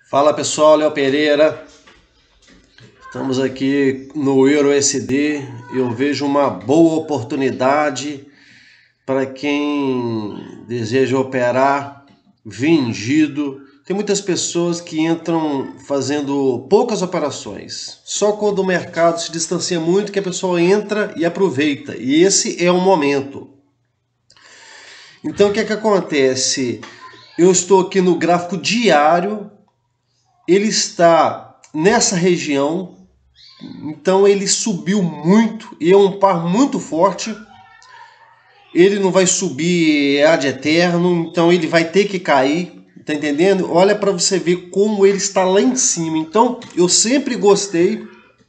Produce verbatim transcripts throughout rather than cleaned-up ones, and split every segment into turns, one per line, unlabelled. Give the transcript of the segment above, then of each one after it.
Fala pessoal, Léo Pereira. Estamos aqui no Euro U S D. Eu vejo uma boa oportunidade para quem deseja operar vendido. Tem muitas pessoas que entram fazendo poucas operações. Só quando o mercado se distancia muito que a pessoa entra e aproveita. E esse é o momento. Então o que é que acontece? Eu estou aqui no gráfico diário. Ele está nessa região, então ele subiu muito, e é um par muito forte. Ele não vai subir ad eterno, então ele vai ter que cair, tá entendendo? Olha para você ver como ele está lá em cima. Então eu sempre gostei,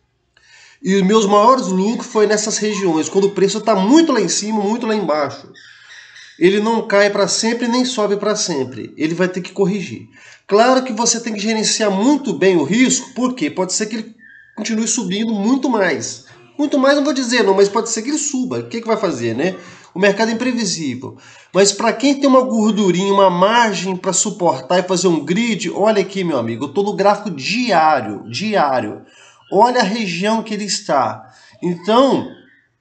e os meus maiores lucros foi nessas regiões, quando o preço está muito lá em cima, muito lá embaixo. Ele não cai para sempre nem sobe para sempre. Ele vai ter que corrigir. Claro que você tem que gerenciar muito bem o risco, porque pode ser que ele continue subindo muito mais. Muito mais não vou dizer não, mas pode ser que ele suba. O que, que vai fazer, né? O mercado é imprevisível. Mas para quem tem uma gordurinha, uma margem para suportar e fazer um grid, olha aqui, meu amigo, eu estou no gráfico diário, diário. Olha a região que ele está. Então,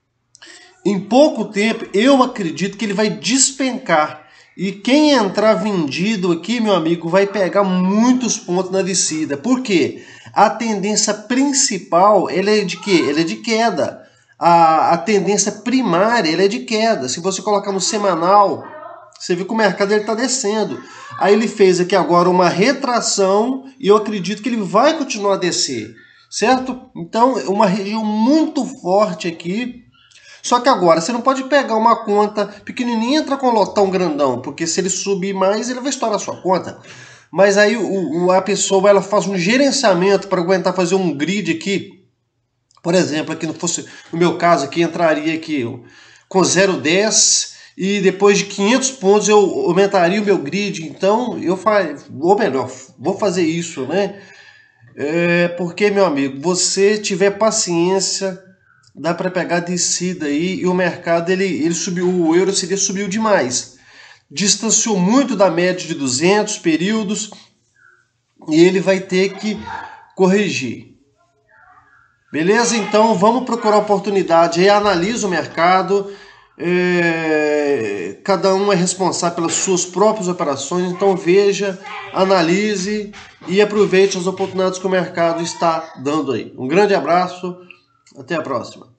em pouco tempo, eu acredito que ele vai despencar. E quem entrar vendido aqui, meu amigo, vai pegar muitos pontos na descida. Por quê? A tendência principal, ela é de quê? Ela é de queda. A, a tendência primária, ela é de queda. Se você colocar no semanal, você vê que o mercado está descendo. Aí ele fez aqui agora uma retração e eu acredito que ele vai continuar a descer. Certo? Então, é uma região muito forte aqui. Só que agora, você não pode pegar uma conta pequenininha e entrar com um lotão grandão, porque se ele subir mais, ele vai estourar a sua conta. Mas aí o, o, a pessoa ela faz um gerenciamento para aguentar fazer um grid aqui. Por exemplo, aqui não fosse, no meu caso aqui, entraria aqui com zero vírgula dez e depois de quinhentos pontos eu aumentaria o meu grid. Então, eu faço, ou melhor, vou fazer isso, né? É porque, meu amigo, você tiver paciência, dá para pegar descida aí, e o mercado ele, ele subiu, o euro C D subiu demais, distanciou muito da média de duzentos períodos e ele vai ter que corrigir. Beleza? Então vamos procurar oportunidade aí, analisa o mercado, é, cada um é responsável pelas suas próprias operações, então veja, analise e aproveite as oportunidades que o mercado está dando aí. Um grande abraço, até a próxima.